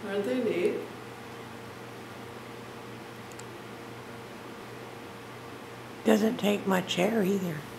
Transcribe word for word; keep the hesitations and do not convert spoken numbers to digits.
Aren't they neat? Doesn't take much air either.